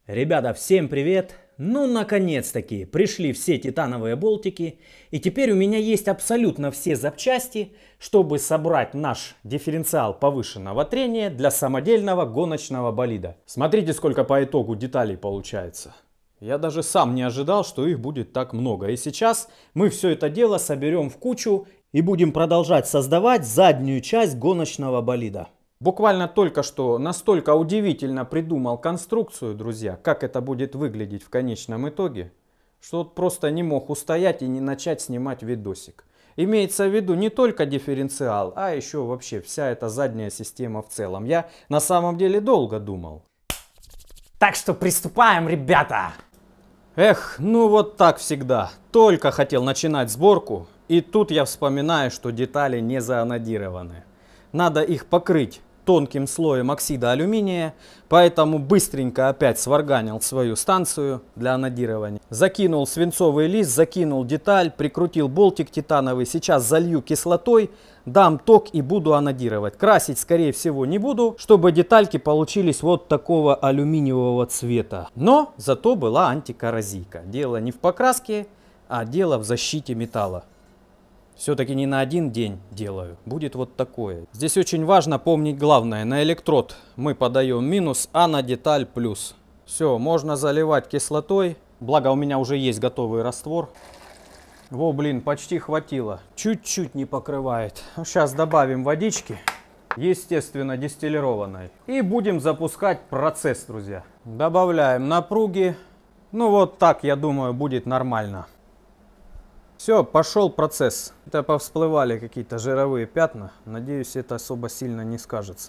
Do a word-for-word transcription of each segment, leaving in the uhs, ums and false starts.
Ребята, всем привет! Ну, наконец-таки пришли все титановые болтики, и теперь у меня есть абсолютно все запчасти, чтобы собрать наш дифференциал повышенного трения для самодельного гоночного болида. Смотрите, сколько по итогу деталей получается. Я даже сам не ожидал, что их будет так много. И сейчас мы все это дело соберем в кучу и будем продолжать создавать заднюю часть гоночного болида. Буквально только что настолько удивительно придумал конструкцию, друзья, как это будет выглядеть в конечном итоге, что вот просто не мог устоять и не начать снимать видосик. Имеется в виду не только дифференциал, а еще вообще вся эта задняя система в целом. Я на самом деле долго думал. Так что приступаем, ребята! Эх, ну вот так всегда. Только хотел начинать сборку, и тут я вспоминаю, что детали не заанодированы. Надо их покрыть тонким слоем оксида алюминия, поэтому быстренько опять сварганил свою станцию для анодирования. Закинул свинцовый лист, закинул деталь, прикрутил болтик титановый. Сейчас залью кислотой, дам ток и буду анодировать. Красить, скорее всего, не буду, чтобы детальки получились вот такого алюминиевого цвета. Но зато была антикоррозийка. Дело не в покраске, а дело в защите металла. Все-таки не на один день делаю. Будет вот такое. Здесь очень важно помнить главное. На электрод мы подаем минус, а на деталь плюс. Все, можно заливать кислотой. Благо у меня уже есть готовый раствор. Во, блин, почти хватило. Чуть-чуть не покрывает. Сейчас добавим водички. Естественно, дистиллированной. И будем запускать процесс, друзья. Добавляем напруги. Ну вот так, я думаю, будет нормально. Все, пошел процесс. Это повсплывали какие-то жировые пятна. Надеюсь, это особо сильно не скажется.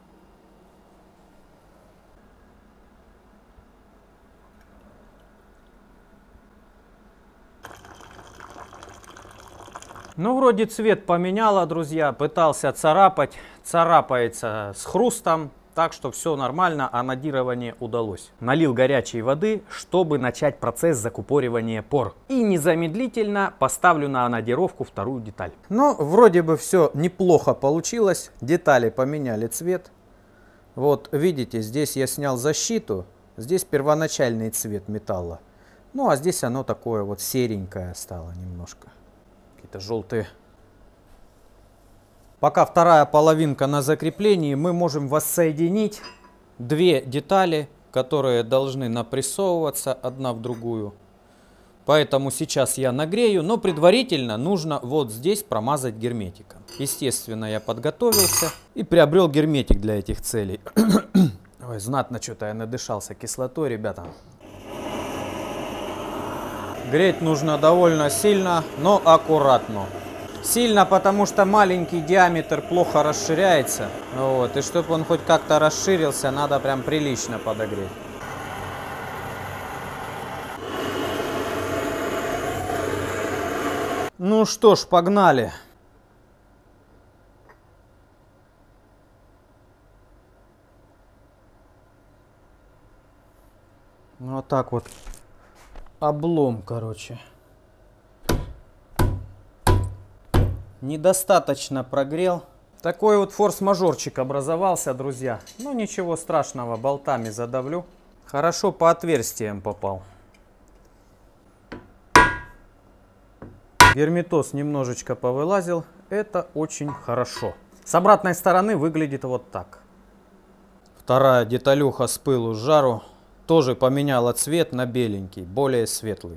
Ну, вроде цвет поменяла, друзья. Пытался царапать. Царапается с хрустом. Так что все нормально, анодирование удалось. Налил горячей воды, чтобы начать процесс закупоривания пор. И незамедлительно поставлю на анодировку вторую деталь. Ну, вроде бы все неплохо получилось. Детали поменяли цвет. Вот, видите, здесь я снял защиту. Здесь первоначальный цвет металла. Ну, а здесь оно такое вот серенькое стало немножко. Какие-то желтые. Пока вторая половинка на закреплении, мы можем воссоединить две детали, которые должны напрессовываться одна в другую. Поэтому сейчас я нагрею, но предварительно нужно вот здесь промазать герметиком. Естественно, я подготовился и приобрел герметик для этих целей. Ой, знатно что-то я надышался кислотой, ребята. Греть нужно довольно сильно, но аккуратно. Сильно, потому что маленький диаметр плохо расширяется. Вот. И чтобы он хоть как-то расширился, надо прям прилично подогреть. Ну что ж, погнали. Вот так вот. Облом, короче. Недостаточно прогрел. Такой вот форс-мажорчик образовался, друзья. Ну ничего страшного, болтами задавлю. Хорошо по отверстиям попал. Герметоз немножечко повылазил. Это очень хорошо. С обратной стороны выглядит вот так. Вторая деталюха с пылу с жару тоже поменяла цвет на беленький, более светлый.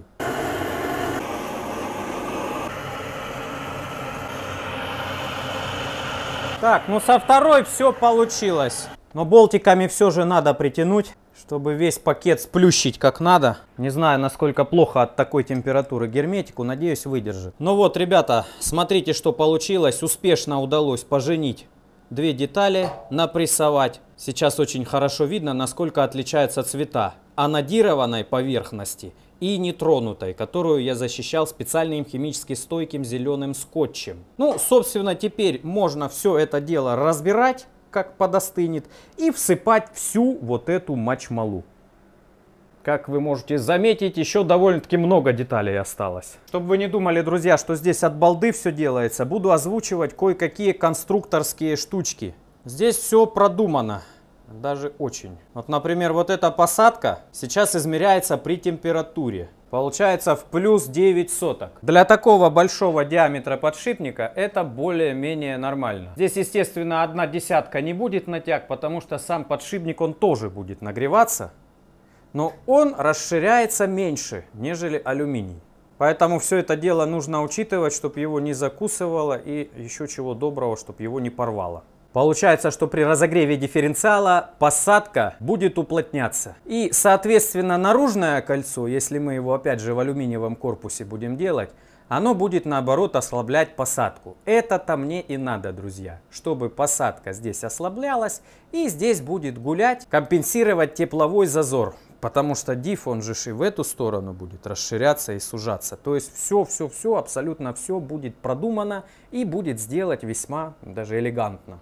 Так, ну со второй все получилось. Но болтиками все же надо притянуть, чтобы весь пакет сплющить как надо. Не знаю, насколько плохо от такой температуры герметику, надеюсь, выдержит. Ну вот, ребята, смотрите, что получилось. Успешно удалось поженить две детали, напрессовать. Сейчас очень хорошо видно, насколько отличаются цвета анодированной поверхности и нетронутой, которую я защищал специальным химически стойким зеленым скотчем. Ну, собственно, теперь можно все это дело разбирать, как подостынет, и всыпать всю вот эту мачмалу. Как вы можете заметить, еще довольно-таки много деталей осталось. Чтобы вы не думали, друзья, что здесь от балды все делается, буду озвучивать кое-какие конструкторские штучки. Здесь все продумано. Даже очень. Вот, например, вот эта посадка сейчас измеряется при температуре. Получается в плюс девять соток. Для такого большого диаметра подшипника это более-менее нормально. Здесь, естественно, одна десятка не будет натяг, потому что сам подшипник, он тоже будет нагреваться. Но он расширяется меньше, нежели алюминий. Поэтому все это дело нужно учитывать, чтобы его не закусывало и еще чего доброго, чтобы его не порвало. Получается, что при разогреве дифференциала посадка будет уплотняться. И, соответственно, наружное кольцо, если мы его опять же в алюминиевом корпусе будем делать, оно будет наоборот ослаблять посадку. Это-то мне и надо, друзья, чтобы посадка здесь ослаблялась и здесь будет гулять, компенсировать тепловой зазор. Потому что диф, он же и в эту сторону будет расширяться и сужаться. То есть все-все-все, абсолютно все будет продумано и будет сделать весьма даже элегантно.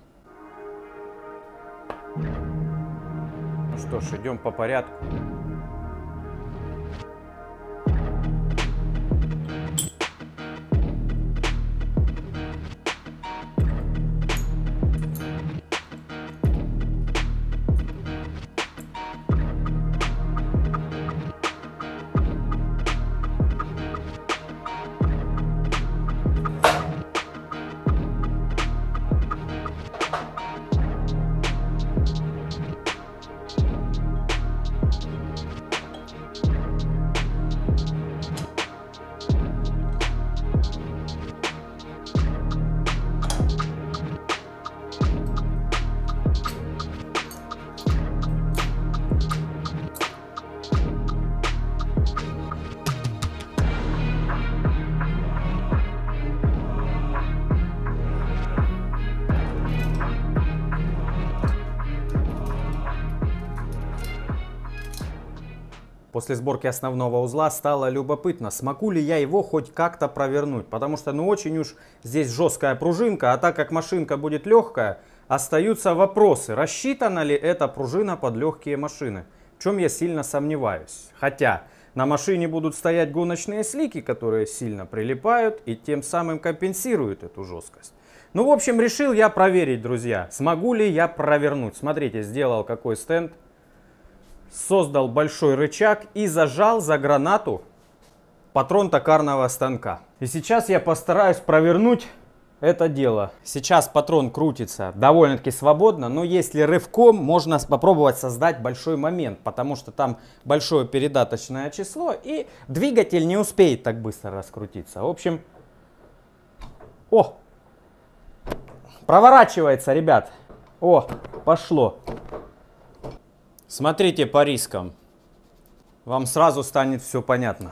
Ну что ж, идем по порядку. После сборки основного узла стало любопытно, смогу ли я его хоть как-то провернуть. Потому что ну очень уж здесь жесткая пружинка, а так как машинка будет легкая, остаются вопросы, рассчитана ли эта пружина под легкие машины. В чем я сильно сомневаюсь. Хотя на машине будут стоять гоночные слики, которые сильно прилипают и тем самым компенсируют эту жесткость. Ну в общем решил я проверить, друзья, смогу ли я провернуть. Смотрите, сделал какой стенд. Создал большой рычаг и зажал за гранату патрон токарного станка. И сейчас я постараюсь провернуть это дело. Сейчас патрон крутится довольно-таки свободно, но если рывком, можно попробовать создать большой момент, потому что там большое передаточное число и двигатель не успеет так быстро раскрутиться. В общем, о, проворачивается, ребят. О, пошло. Смотрите по рискам, вам сразу станет все понятно.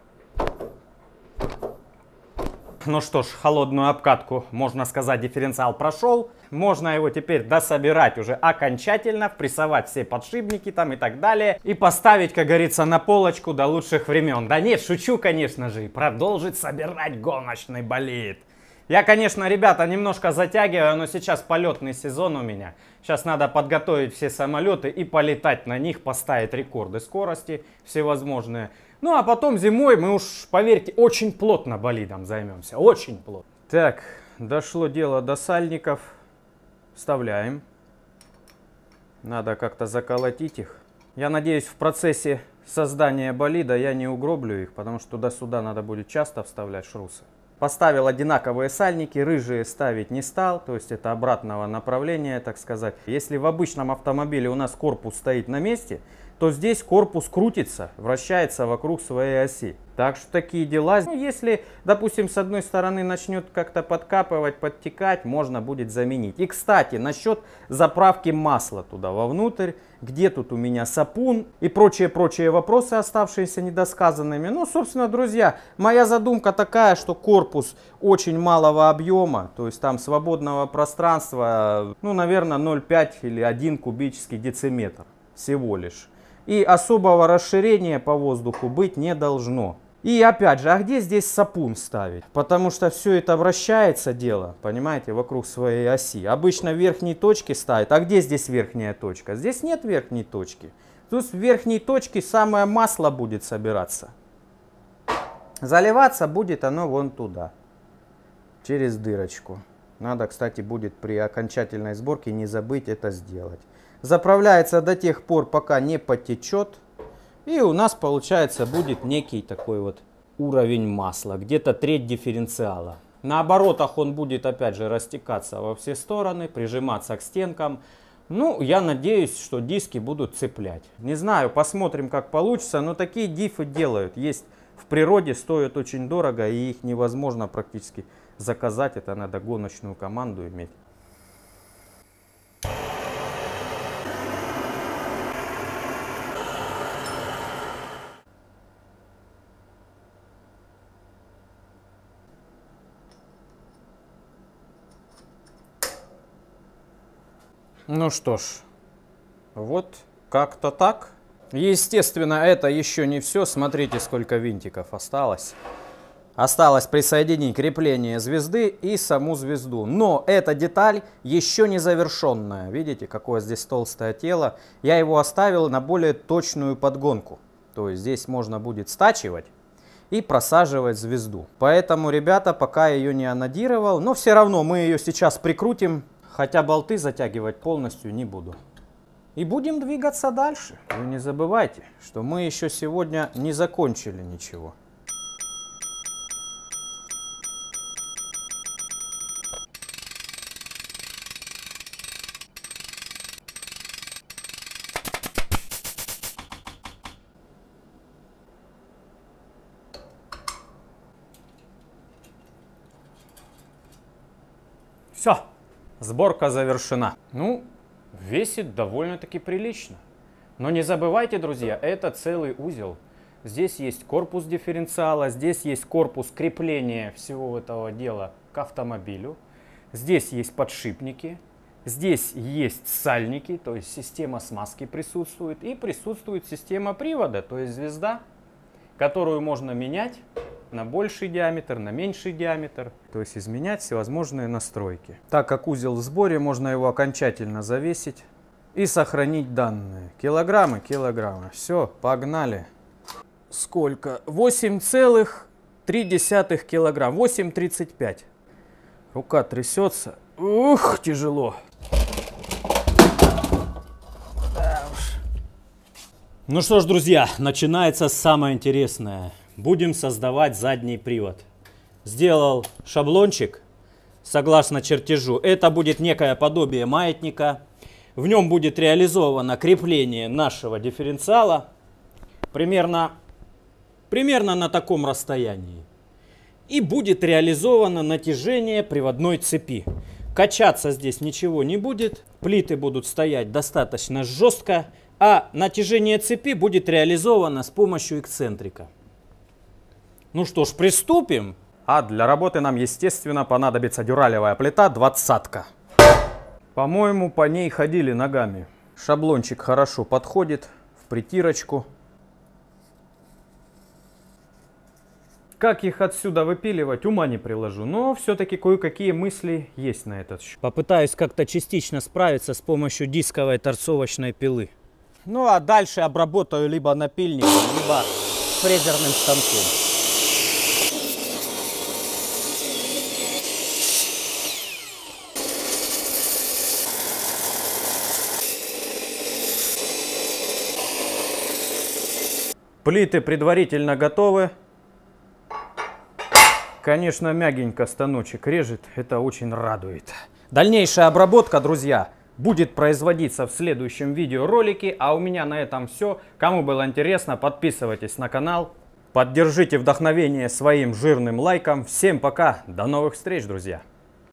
Ну что ж, холодную обкатку, можно сказать, дифференциал прошел. Можно его теперь дособирать уже окончательно, впрессовать все подшипники там и так далее. И поставить, как говорится, на полочку до лучших времен. Да нет, шучу, конечно же, и продолжить собирать гоночный болид. Я, конечно, ребята, немножко затягиваю, но сейчас полетный сезон у меня. Сейчас надо подготовить все самолеты и полетать на них, поставить рекорды скорости всевозможные. Ну, а потом зимой мы уж, поверьте, очень плотно болидом займемся. Очень плотно. Так, дошло дело до сальников. Вставляем. Надо как-то заколотить их. Я надеюсь, в процессе создания болида я не угроблю их, потому что туда-сюда надо будет часто вставлять шрусы. Поставил одинаковые сальники, рыжие ставить не стал, то есть это обратного направления, так сказать. Если в обычном автомобиле у нас корпус стоит на месте, то здесь корпус крутится, вращается вокруг своей оси. Так что такие дела. Ну, если, допустим, с одной стороны начнет как-то подкапывать, подтекать, можно будет заменить. И, кстати, насчет заправки масла туда вовнутрь, где тут у меня сапун и прочие-прочие вопросы, оставшиеся недосказанными. Ну, собственно, друзья, моя задумка такая, что корпус очень малого объема, то есть там свободного пространства, ну, наверное, ноль целых пять или один кубический дециметр всего лишь. И особого расширения по воздуху быть не должно. И опять же, а где здесь сапун ставить? Потому что все это вращается дело, понимаете, вокруг своей оси. Обычно в верхней точке ставят. А где здесь верхняя точка? Здесь нет верхней точки. Тут в верхней точке самое масло будет собираться. Заливаться будет оно вон туда, через дырочку. Надо, кстати, будет при окончательной сборке не забыть это сделать. Заправляется до тех пор, пока не потечет. И у нас, получается, будет некий такой вот уровень масла, где-то треть дифференциала. На оборотах он будет, опять же, растекаться во все стороны, прижиматься к стенкам. Ну, я надеюсь, что диски будут цеплять. Не знаю, посмотрим, как получится, но такие диффы делают. Есть в природе, стоят очень дорого, и их невозможно практически заказать. Это надо гоночную команду иметь. Ну что ж, вот как-то так. Естественно, это еще не все. Смотрите, сколько винтиков осталось. Осталось присоединить крепление звезды и саму звезду. Но эта деталь еще не завершенная. Видите, какое здесь толстое тело. Я его оставил на более точную подгонку. То есть здесь можно будет стачивать и просаживать звезду. Поэтому, ребята, пока ее не анодировал, но все равно мы ее сейчас прикрутим. Хотя болты затягивать полностью не буду. И будем двигаться дальше. Вы не забывайте, что мы еще сегодня не закончили ничего. Все. Сборка завершена. Ну, весит довольно-таки прилично. Но не забывайте, друзья, это целый узел. Здесь есть корпус дифференциала, здесь есть корпус крепления всего этого дела к автомобилю. Здесь есть подшипники, здесь есть сальники, то есть система смазки присутствует. И присутствует система привода, то есть звезда, которую можно менять на больший диаметр, на меньший диаметр. То есть изменять всевозможные настройки. Так как узел в сборе, можно его окончательно завесить и сохранить данные. Килограммы, килограммы. Все, погнали. Сколько? восемь целых три десятых килограмм. восемь тридцать пять. Рука трясется. Ух, тяжело. Ну что ж, друзья, начинается самое интересное. Будем создавать задний привод. Сделал шаблончик согласно чертежу. Это будет некое подобие маятника. В нем будет реализовано крепление нашего дифференциала примерно, примерно на таком расстоянии. И будет реализовано натяжение приводной цепи. Качаться здесь ничего не будет. Плиты будут стоять достаточно жестко. А натяжение цепи будет реализовано с помощью эксцентрика. Ну что ж, приступим. А для работы нам, естественно, понадобится дюралевая плита двадцатка. По-моему, по ней ходили ногами. Шаблончик хорошо подходит в притирочку. Как их отсюда выпиливать, ума не приложу. Но все-таки кое-какие мысли есть на этот счет. Попытаюсь как-то частично справиться с помощью дисковой торцовочной пилы. Ну а дальше обработаю либо напильником, либо фрезерным станком. Плиты предварительно готовы. Конечно, мягенько станочек режет, это очень радует. Дальнейшая обработка, друзья, будет производиться в следующем видеоролике. А у меня на этом все. Кому было интересно, подписывайтесь на канал. Поддержите вдохновение своим жирным лайком. Всем пока, до новых встреч, друзья!